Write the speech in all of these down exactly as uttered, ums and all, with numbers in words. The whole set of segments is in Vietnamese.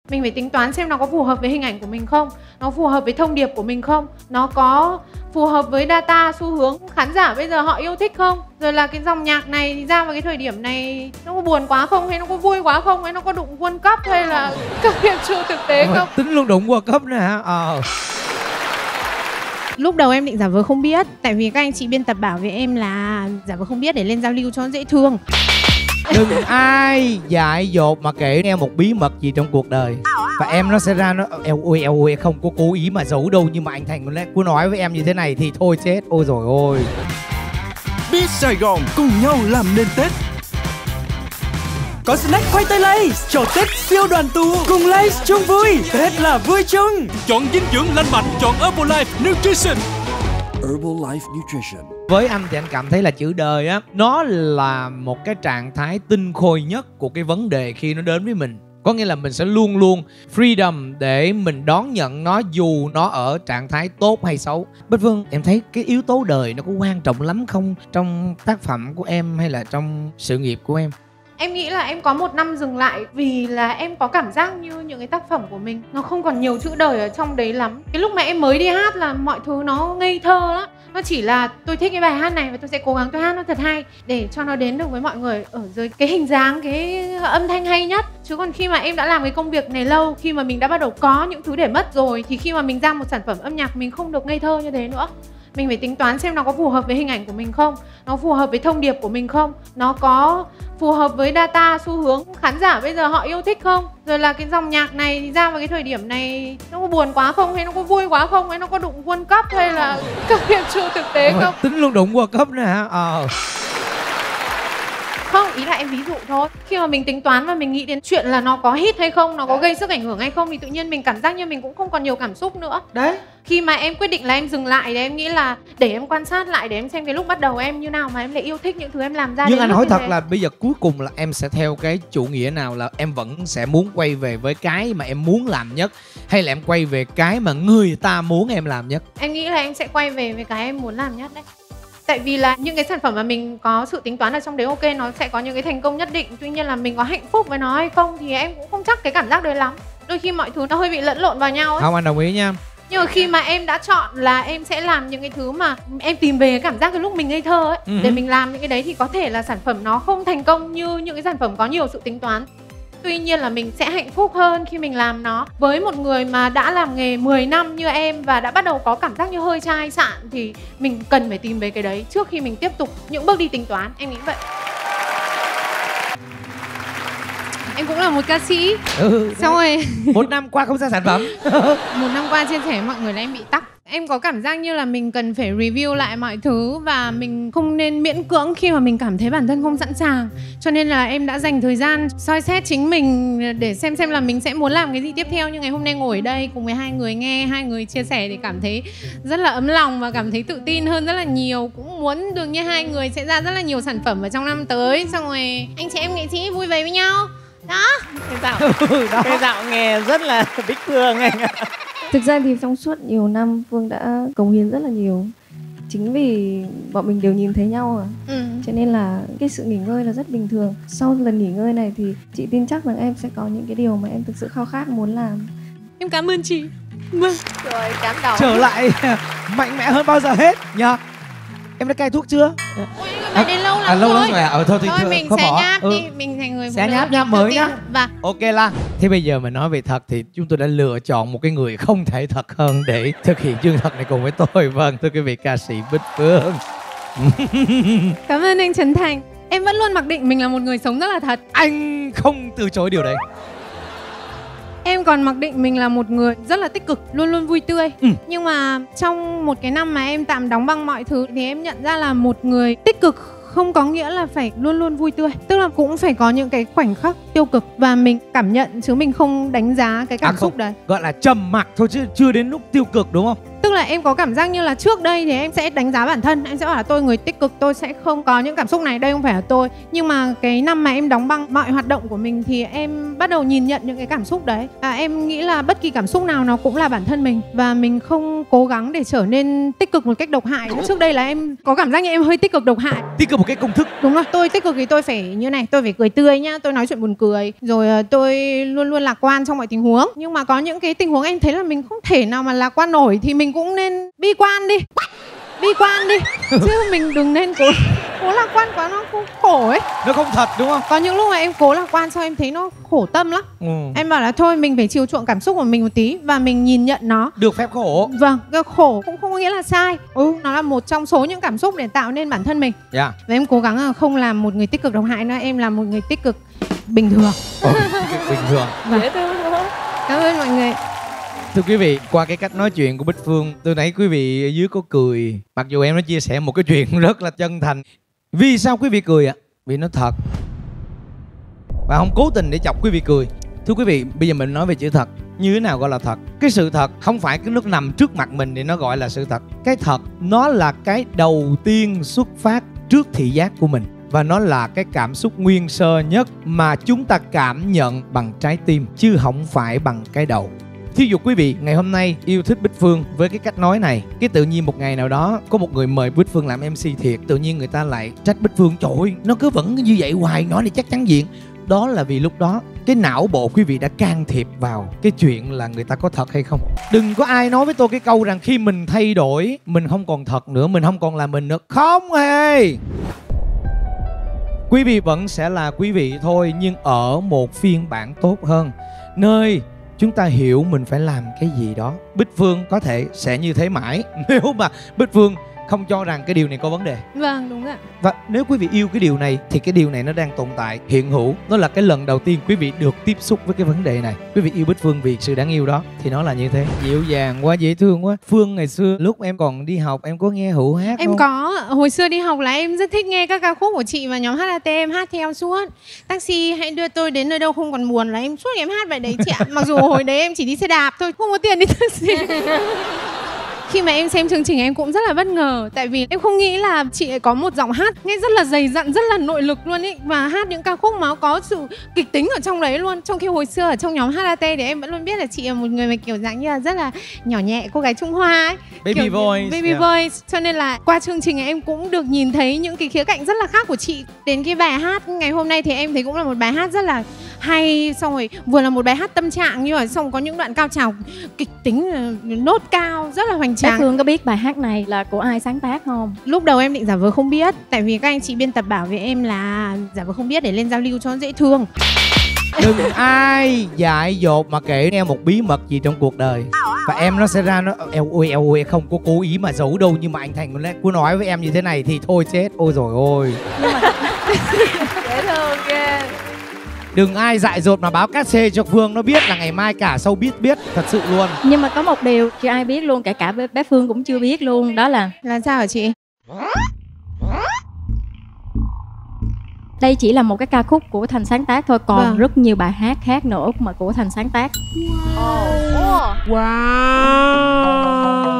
Mình phải tính toán xem nó có phù hợp với hình ảnh của mình không, nó phù hợp với thông điệp của mình không, nó có phù hợp với data, xu hướng khán giả bây giờ họ yêu thích không, rồi là cái dòng nhạc này thì ra vào cái thời điểm này nó có buồn quá không, hay nó có vui quá không, hay nó có đụng World Cup hay là các game show thực tế không. Tính luôn đụng World Cup nữa hả? Ờ. Lúc đầu em định giả vờ không biết, tại vì các anh chị biên tập bảo với em là giả vờ không biết để lên giao lưu cho nó dễ thương. Đừng ai dại dột mà kể nghe một bí mật gì trong cuộc đời. Và em nó sẽ ra nó eo ôi eo ôi không có cố ý mà giấu đâu, nhưng mà anh Thành cứ nói với em như thế này thì thôi chết. Ôi rồi ôi. Biết Sài Gòn cùng nhau làm nên Tết. Có snack khoai tây Lay's cho Tết siêu đoàn tụ, cùng Lay's chung vui. Tết là vui chung. Chọn dinh dưỡng lành mạnh, chọn Herbalife Nutrition. Herbalife Nutrition. Với anh thì anh cảm thấy là chữ đời á, nó là một cái trạng thái tinh khôi nhất của cái vấn đề khi nó đến với mình. Có nghĩa là mình sẽ luôn luôn freedom để mình đón nhận nó dù nó ở trạng thái tốt hay xấu. Bích Phương, em thấy cái yếu tố đời nó có quan trọng lắm không trong tác phẩm của em hay là trong sự nghiệp của em? Em nghĩ là em có một năm dừng lại vì là em có cảm giác như những cái tác phẩm của mình nó không còn nhiều chữ đời ở trong đấy lắm. Cái lúc mà em mới đi hát là mọi thứ nó ngây thơ lắm. Nó chỉ là tôi thích cái bài hát này và tôi sẽ cố gắng tôi hát nó thật hay để cho nó đến được với mọi người ở dưới cái hình dáng, cái âm thanh hay nhất. Chứ còn khi mà em đã làm cái công việc này lâu, khi mà mình đã bắt đầu có những thứ để mất rồi, thì khi mà mình ra một sản phẩm âm nhạc mình không được ngây thơ như thế nữa. Mình phải tính toán xem nó có phù hợp với hình ảnh của mình không, nó phù hợp với thông điệp của mình không, nó có phù hợp với data, xu hướng khán giả bây giờ họ yêu thích không, rồi là cái dòng nhạc này thì ra vào cái thời điểm này nó có buồn quá không, hay nó có vui quá không, hay nó có đụng World Cup hay là các game show thực tế không. Tính luôn đụng World Cup nữa hả? Ờ. Không, ý là em ví dụ thôi. Khi mà mình tính toán và mình nghĩ đến chuyện là nó có hit hay không, nó có gây sức ảnh hưởng hay không, thì tự nhiên mình cảm giác như mình cũng không còn nhiều cảm xúc nữa. Đấy. Khi mà em quyết định là em dừng lại thì em nghĩ là để em quan sát lại, để em xem cái lúc bắt đầu em như nào mà em lại yêu thích những thứ em làm ra. Nhưng anh hỏi thật thế. là bây giờ cuối cùng là em sẽ theo cái chủ nghĩa nào, là em vẫn sẽ muốn quay về với cái mà em muốn làm nhất, hay là em quay về cái mà người ta muốn em làm nhất? Em nghĩ là em sẽ quay về với cái em muốn làm nhất đấy. Tại vì là những cái sản phẩm mà mình có sự tính toán ở trong đấy, ok, nó sẽ có những cái thành công nhất định. Tuy nhiên là mình có hạnh phúc với nó hay không thì em cũng không chắc cái cảm giác đấy lắm. Đôi khi mọi thứ nó hơi bị lẫn lộn vào nhau ấy. Không, anh đồng ý nha. Nhưng mà khi mà em đã chọn là em sẽ làm những cái thứ mà em tìm về cái cảm giác cái lúc mình ngây thơ ấy, uh-huh. để mình làm những cái đấy, thì có thể là sản phẩm nó không thành công như những cái sản phẩm có nhiều sự tính toán. Tuy nhiên là mình sẽ hạnh phúc hơn khi mình làm nó. Với một người mà đã làm nghề mười năm như em và đã bắt đầu có cảm giác như hơi chai sạn, thì mình cần phải tìm về cái đấy trước khi mình tiếp tục những bước đi tính toán. Em nghĩ vậy. Em cũng là một ca sĩ. Ừ, xong rồi một năm qua không ra sản phẩm. Một năm qua chia sẻ với mọi người là em bị tắc. Em có cảm giác như là mình cần phải review lại mọi thứ, và mình không nên miễn cưỡng khi mà mình cảm thấy bản thân không sẵn sàng. Cho nên là em đã dành thời gian soi xét chính mình để xem xem là mình sẽ muốn làm cái gì tiếp theo. Nhưng ngày hôm nay ngồi ở đây cùng với hai người nghe hai người chia sẻ thì cảm thấy rất là ấm lòng và cảm thấy tự tin hơn rất là nhiều. Cũng muốn được như hai người sẽ ra rất là nhiều sản phẩm ở trong năm tới. Xong rồi anh chị em nghệ sĩ vui vẻ với nhau. Đó. Cái dạo, cái dạo nghe rất là Bích Phương anh ạ. Thực ra thì trong suốt nhiều năm Phương đã cống hiến rất là nhiều. Chính vì bọn mình đều nhìn thấy nhau à. ừ. Cho nên là cái sự nghỉ ngơi là rất bình thường. Sau lần nghỉ ngơi này thì chị tin chắc rằng em sẽ có những cái điều mà em thực sự khao khát muốn làm. Em cảm ơn chị. Vâng. Rồi, cảm động. Trở lại mạnh mẽ hơn bao giờ hết nhờ. Em đã cai thuốc chưa? Ôi, à, đến lâu lắm à, lâu rồi. lắm rồi à? Ờ, thôi, thôi, thôi mình sẽ nháp ừ. đi, mình thành người sẽ nháp nháp mới nhá. Và ok là thế bây giờ mình nói về thật thì chúng tôi đã lựa chọn một cái người không thể thật hơn để thực hiện chương thật này cùng với tôi. Vâng, thưa quý vị, ca sĩ Bích Phương. Cảm ơn anh Trấn Thành. Em vẫn luôn mặc định mình là một người sống rất là thật. Anh không từ chối điều đấy. Em còn mặc định mình là một người rất là tích cực, luôn luôn vui tươi. ừ. Nhưng mà trong một cái năm mà em tạm đóng băng mọi thứ thì em nhận ra là một người tích cực không có nghĩa là phải luôn luôn vui tươi. Tức là cũng phải có những cái khoảnh khắc tiêu cực và mình cảm nhận chứ mình không đánh giá cái cảm à, xúc đấy. Gọi là trầm mặc thôi chứ chưa đến lúc tiêu cực đúng không? Tức Tức là em có cảm giác như là trước đây thì em sẽ đánh giá bản thân, em sẽ bảo là tôi người tích cực, tôi sẽ không có những cảm xúc này, đây không phải là tôi. Nhưng mà cái năm mà em đóng băng mọi hoạt động của mình thì em bắt đầu nhìn nhận những cái cảm xúc đấy. À, em nghĩ là bất kỳ cảm xúc nào nó cũng là bản thân mình, và mình không cố gắng để trở nên tích cực một cách độc hại. Trước đây là em có cảm giác như em hơi tích cực độc hại. Tích cực một cái công thức. Đúng rồi, tôi tích cực thì tôi phải như này, tôi phải cười tươi nhá, tôi nói chuyện buồn cười, rồi tôi luôn luôn lạc quan trong mọi tình huống. Nhưng mà có những cái tình huống em thấy là mình không thể nào mà lạc quan nổi thì mình cũng nên bi quan đi. Bi quan đi chứ mình đừng nên cố cố lạc quan quá, nó cũng khổ ấy, nó không thật đúng không? Có những lúc mà em cố lạc quan xong em thấy nó khổ tâm lắm. ừ. Em bảo là thôi mình phải chiều chuộng cảm xúc của mình một tí và mình nhìn nhận nó, được phép khổ. Vâng, cái khổ cũng không có nghĩa là sai. ừ. Nó là một trong số những cảm xúc để tạo nên bản thân mình. Yeah. Và em cố gắng không làm một người tích cực độc hại nữa, em làm một người tích cực bình thường. Ồ, bình thường. Vâng. Dễ thương luôn. Cảm ơn mọi người. Thưa quý vị, qua cái cách nói chuyện của Bích Phương, tôi thấy quý vị ở dưới có cười. Mặc dù em nó chia sẻ một cái chuyện rất là chân thành. Vì sao quý vị cười ạ? À? Vì nó thật. Và không cố tình để chọc quý vị cười. Thưa quý vị, bây giờ mình nói về chữ thật. Như thế nào gọi là thật? Cái sự thật không phải cái lúc nằm trước mặt mình thì nó gọi là sự thật. Cái thật nó là cái đầu tiên xuất phát trước thị giác của mình. Và nó là cái cảm xúc nguyên sơ nhất mà chúng ta cảm nhận bằng trái tim, chứ không phải bằng cái đầu. Thí dụ quý vị ngày hôm nay yêu thích Bích Phương với cái cách nói này, cái tự nhiên một ngày nào đó có một người mời Bích Phương làm em xê thiệt, tự nhiên người ta lại trách Bích Phương, trời ơi nó cứ vẫn như vậy hoài, nói thì chắc chắn diện. Đó là vì lúc đó cái não bộ quý vị đã can thiệp vào cái chuyện là người ta có thật hay không. Đừng có ai nói với tôi cái câu rằng khi mình thay đổi mình không còn thật nữa, mình không còn là mình nữa. Không hề. Quý vị vẫn sẽ là quý vị thôi, nhưng ở một phiên bản tốt hơn, nơi chúng ta hiểu mình phải làm cái gì đó. Bích Phương có thể sẽ như thế mãi nếu mà Bích Phương không cho rằng cái điều này có vấn đề. Vâng, đúng ạ. Và nếu quý vị yêu cái điều này thì cái điều này nó đang tồn tại, hiện hữu. Nó là cái lần đầu tiên quý vị được tiếp xúc với cái vấn đề này. Quý vị yêu Bích Phương vì sự đáng yêu đó thì nó là như thế. Dịu dàng quá, dễ thương quá. Phương ngày xưa lúc em còn đi học em có nghe Hữu hát em không? Có. Hồi xưa đi học là em rất thích nghe các ca khúc của chị và nhóm hát a tê, em hát theo suốt. Taxi hãy đưa tôi đến nơi đâu không còn buồn là em suốt em hát bài đấy chị ạ. Mặc dù hồi đấy em chỉ đi xe đạp thôi, không có tiền đi taxi. Khi mà em xem chương trình em cũng rất là bất ngờ. Tại vì em không nghĩ là chị ấy có một giọng hát nghe rất là dày dặn, rất là nội lực luôn ý. Và hát những ca khúc mà có sự kịch tính ở trong đấy luôn. Trong khi hồi xưa ở trong nhóm hát a tê thì em vẫn luôn biết là chị là một người mà kiểu dạng như là rất là nhỏ nhẹ, cô gái Trung Hoa ấy. Baby kiểu voice. Baby yeah. voice. Cho nên là qua chương trình em cũng được nhìn thấy những cái khía cạnh rất là khác của chị. Đến cái bài hát ngày hôm nay thì em thấy cũng là một bài hát rất là hay. Xong rồi vừa là một bài hát tâm trạng, nhưng mà xong có những đoạn cao trào kịch tính, nốt cao rất là hoành tráng. Bích Phương có biết bài hát này là của ai sáng tác không? Lúc đầu em định giả vờ không biết, tại vì các anh chị biên tập bảo với em là giả vờ không biết để lên giao lưu cho nó dễ thương. Đừng ai dại dột mà kể nghe một bí mật gì trong cuộc đời và em nó sẽ ra nó eo ôi eo ôi, không có cố ý mà giấu đâu, nhưng mà anh Thành cứ nói với em như thế này thì thôi chết. Ôi rồi ôi. Dễ thương ghê. Đừng ai dại dột mà báo cát xê cho Phương nó biết là ngày mai cả show biết biết thật sự luôn. Nhưng mà có một điều chưa ai biết luôn, kể cả bé, bé Phương cũng chưa biết luôn, đó là là sao hả chị? Đây chỉ là một cái ca khúc của Thành sáng tác thôi, còn vâng. rất nhiều bài hát khác nữa mà của Thành sáng tác. Wow. Wow.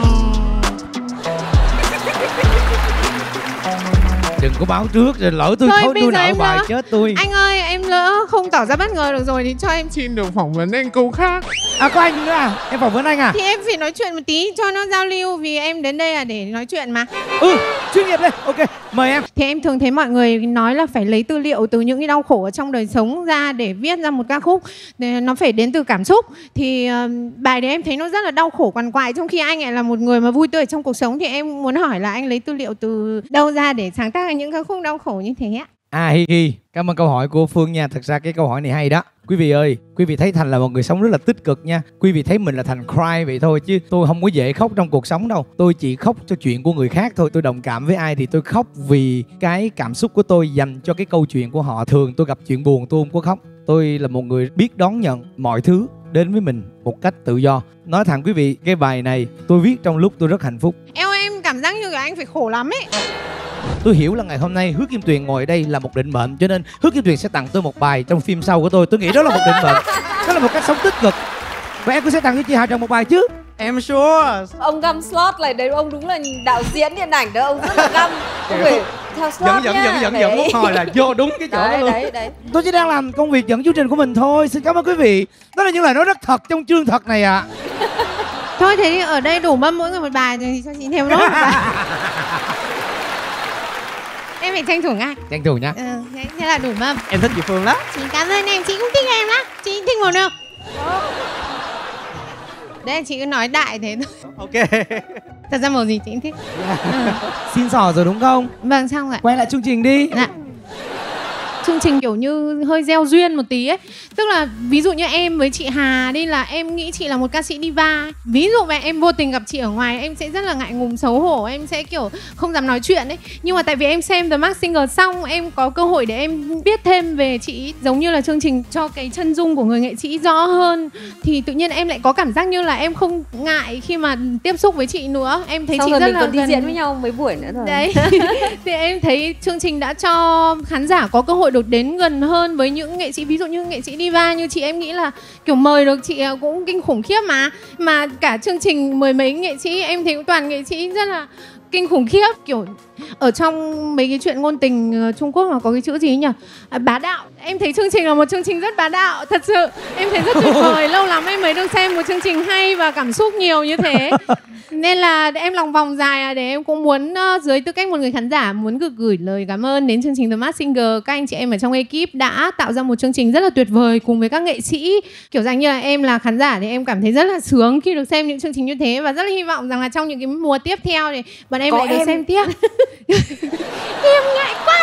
Đừng có báo trước rồi lỡ tôi thôi, thôi tôi nợ bài lỡ... chết tôi. Anh ơi, em lỡ không tỏ ra bất ngờ được rồi thì cho em xin được phỏng vấn anh câu khác. À có anh nữa à? Em phỏng vấn anh à? Thì em phải nói chuyện một tí cho nó giao lưu, vì em đến đây là để nói chuyện mà. Ừ, chuyên nghiệp lên. Ok, mời em. Thì em thường thấy mọi người nói là phải lấy tư liệu từ những cái đau khổ ở trong đời sống ra để viết ra một ca khúc. Nó phải đến từ cảm xúc. Thì uh, bài đấy em thấy nó rất là đau khổ quằn quại, trong khi anh lại là một người mà vui tươi trong cuộc sống. Thì em muốn hỏi là anh lấy tư liệu từ đâu ra để sáng tác những ca khúc đau khổ như thế ạ? À hi hi, cảm ơn câu hỏi của Phương nha. Thật ra cái câu hỏi này hay đó. Quý vị ơi, quý vị thấy Thành là một người sống rất là tích cực nha. Quý vị thấy mình là Thành cry vậy thôi, chứ tôi không có dễ khóc trong cuộc sống đâu. Tôi chỉ khóc cho chuyện của người khác thôi. Tôi đồng cảm với ai thì tôi khóc vì cái cảm xúc của tôi dành cho cái câu chuyện của họ. Thường tôi gặp chuyện buồn tôi không có khóc. Tôi là một người biết đón nhận mọi thứ đến với mình một cách tự do. Nói thẳng quý vị, cái bài này tôi viết trong lúc tôi rất hạnh phúc. Eo em cảm giác như là anh phải khổ lắm ấy. Tôi hiểu là ngày hôm nay Hứa Kim Tuyền ngồi ở đây là một định mệnh, cho nên Hứa Kim Tuyền sẽ tặng tôi một bài trong phim sau của tôi. Tôi nghĩ đó là một định mệnh, đó là một cách sống tích cực. Và em cũng sẽ tặng cho chị Hà Trần một bài chứ. Em sure. Ông găm slot này đấy, ông đúng là đạo diễn điện ảnh đó, ông rất là găm. Ông phải theo slot Dẫn dẫn nha. dẫn dẫn dẫn lúc hồi là vô đúng cái chỗ đó Đấy luôn. đấy đấy. Tôi chỉ đang làm công việc dẫn chương trình của mình thôi. Xin cảm ơn quý vị. Đó là những lời nói rất thật trong chương thật này ạ. À. Thôi thế thì ở đây đủ mâm mỗi người một bài thì cho chị thêm nốt một bài. Em phải tranh thủ ngay. Tranh thủ nhá. Ừ, thế, thế là đủ mâm. Em thích chị Phương lắm. Chị cảm ơn em, chị cũng thích em lắm. Chị thích một đâu. Đấy, chị cứ nói đại thế thôi. Ok. Thật ra màu gì chị cũng thích. Ừ. Xin xỏ rồi đúng không? Vâng, xong rồi. Quay lại chương trình đi. Dạ. Chương trình kiểu như hơi gieo duyên một tí ấy. Tức là ví dụ như em với chị Hà đi, là em nghĩ chị là một ca sĩ diva. Ví dụ mà em vô tình gặp chị ở ngoài, em sẽ rất là ngại ngùng xấu hổ, em sẽ kiểu không dám nói chuyện ấy. Nhưng mà tại vì em xem The Masked Singer xong, em có cơ hội để em biết thêm về chị, giống như là chương trình cho cái chân dung của người nghệ sĩ rõ hơn. Thì tự nhiên em lại có cảm giác như là em không ngại khi mà tiếp xúc với chị nữa. Em thấy Sau chị rồi rất mình là còn đi gần... diễn với nhau mấy buổi nữa rồi. Đấy. Thì em thấy chương trình đã cho khán giả có cơ hội được đến gần hơn với những nghệ sĩ, ví dụ như nghệ sĩ diva như chị, em nghĩ là kiểu mời được chị cũng kinh khủng khiếp mà. Mà cả chương trình mười mấy nghệ sĩ em thấy cũng toàn nghệ sĩ rất là kinh khủng khiếp. Kiểu ở trong mấy cái chuyện ngôn tình Trung Quốc là có cái chữ gì nhỉ? À, bá đạo. Em thấy chương trình là một chương trình rất bá đạo. Thật sự em thấy rất tuyệt vời. Lâu lắm em mới được xem một chương trình hay và cảm xúc nhiều như thế. Nên là em lòng vòng dài để em cũng muốn uh, dưới tư cách một người khán giả muốn gửi, gửi lời cảm ơn đến chương trình The Masked Singer. Các anh chị em ở trong ekip đã tạo ra một chương trình rất là tuyệt vời cùng với các nghệ sĩ. Kiểu dạng như là em là khán giả thì em cảm thấy rất là sướng khi được xem những chương trình như thế. Và rất là hy vọng rằng là trong những cái mùa tiếp theo thì bọn em Có lại em. được xem tiếp. Em ngại quá.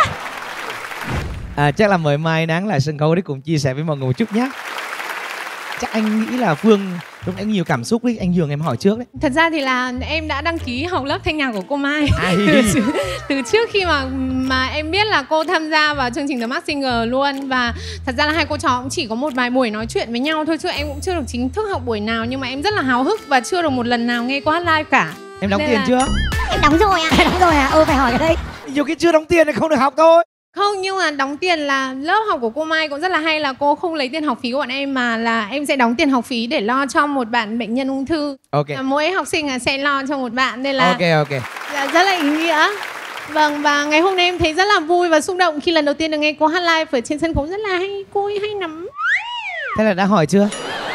À, chắc là mời Mai Nắng lại sân khấu để cùng chia sẻ với mọi người một chút nhé. Chắc anh nghĩ là Phương lúc nãy nhiều cảm xúc đấy, anh nhường em hỏi trước đấy. Thật ra thì là em đã đăng ký học lớp thanh nhạc của cô Mai. Ai? từ, từ trước khi mà mà em biết là cô tham gia vào chương trình The Masked Singer luôn. Và thật ra là hai cô trò cũng chỉ có một vài buổi nói chuyện với nhau thôi, chứ em cũng chưa được chính thức học buổi nào. Nhưng mà em rất là háo hức và chưa được một lần nào nghe qua hát live cả. Em đóng Nên tiền là... chưa? Em đóng rồi à? Đóng rồi à? Ừ, phải hỏi cái đấy. Nhiều khi chưa đóng tiền thì không được học thôi. Không, nhưng mà đóng tiền là lớp học của cô Mai cũng rất là hay, là cô không lấy tiền học phí của bọn em mà là em sẽ đóng tiền học phí để lo cho một bạn bệnh nhân ung thư. Ok. Mỗi học sinh là sẽ lo cho một bạn, nên là Ok ok. là rất là ý nghĩa. Vâng, và ngày hôm nay em thấy rất là vui và xúc động khi lần đầu tiên được nghe cô hát live ở trên sân khấu, rất là hay, cô ấy hay lắm. Thế là đã hỏi chưa?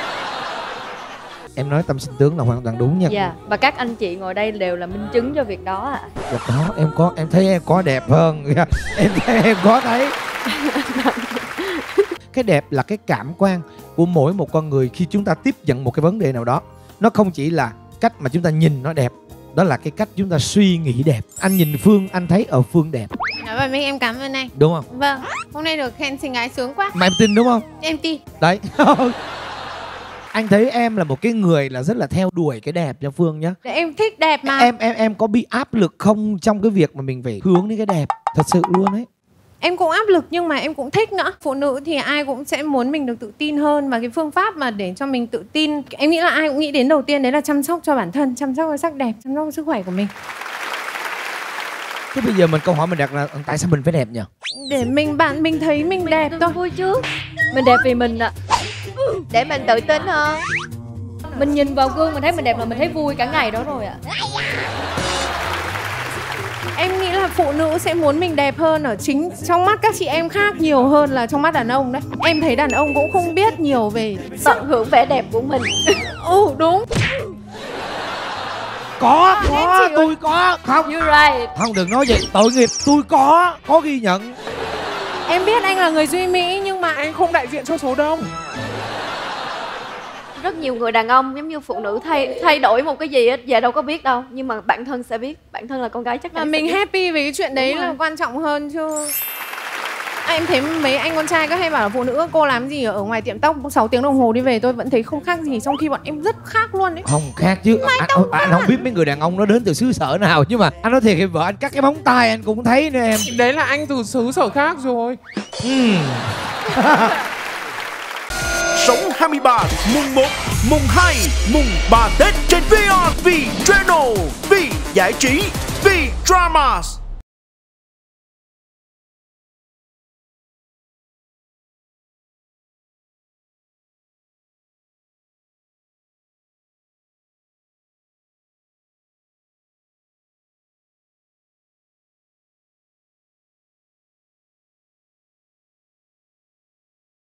Em nói tâm sinh tướng là hoàn toàn đúng nha. Dạ, và các anh chị ngồi đây đều là minh chứng cho việc đó ạ. Dạ có, em có, em thấy em có đẹp hơn. Em thấy em có thấy. Cái đẹp là cái cảm quan của mỗi một con người khi chúng ta tiếp nhận một cái vấn đề nào đó. Nó không chỉ là cách mà chúng ta nhìn nó đẹp, đó là cái cách chúng ta suy nghĩ đẹp. Anh nhìn Phương, anh thấy ở Phương đẹp. Nói vậy mình em cảm ơn anh. Đúng không? Vâng, hôm nay được khen xinh gái sướng quá. Mà em tin đúng không? Em tin. Đấy. Anh thấy em là một cái người là rất là theo đuổi cái đẹp nha Phương nhá. Em thích đẹp mà. Em em em có bị áp lực không trong cái việc mà mình phải hướng đến cái đẹp? Thật sự luôn ấy. Em cũng áp lực nhưng mà em cũng thích nữa. Phụ nữ thì ai cũng sẽ muốn mình được tự tin hơn. Và cái phương pháp mà để cho mình tự tin, em nghĩ là ai cũng nghĩ đến đầu tiên đấy là chăm sóc cho bản thân, chăm sóc cho sắc đẹp, chăm sóc cho sức khỏe của mình. Thế bây giờ mình câu hỏi mình đặt là tại sao mình phải đẹp nhỉ? Để mình bạn mình thấy mình đẹp thôi. Vui chứ. Mình đẹp vì mình ạ. Để mình tự tin hơn. Mình nhìn vào gương mình thấy mình đẹp là mình thấy vui cả ngày đó rồi ạ. Em nghĩ là phụ nữ sẽ muốn mình đẹp hơn ở chính trong mắt các chị em khác nhiều hơn là trong mắt đàn ông đấy. Em thấy đàn ông cũng không biết nhiều về tận hưởng vẻ đẹp của mình. Ừ đúng. Có, À, có, chị tôi ơi. có. Không, You're right. không đừng nói vậy, tội nghiệp. Tôi có, có ghi nhận. Em biết anh là người duy mỹ nhưng mà anh không đại diện cho số đông. Rất nhiều người đàn ông giống như phụ nữ thay thay đổi một cái gì á, về đâu có biết đâu, nhưng mà bản thân sẽ biết. Bản thân là con gái chắc Và chắn mình sẽ biết. happy về cái chuyện đấy Đúng là rồi. quan trọng hơn chứ. À, em thấy mấy anh con trai có hay bảo là phụ nữ cô làm gì ở ngoài tiệm tóc sáu tiếng đồng hồ đi về tôi vẫn thấy không khác gì, trong khi bọn em rất khác luôn đấy. Không khác chứ. Anh, anh, anh không biết mấy người đàn ông nó đến từ xứ sở nào, nhưng mà anh nói thiệt, vợ anh cắt cái móng tay anh cũng thấy nữa em. Đấy là anh từ xứ sở khác rồi. Ừ. Sống hai mươi ba, mùng một, mùng hai, mùng ba Tết trên vê rờ vì Channel, vì giải trí, vì Dramas.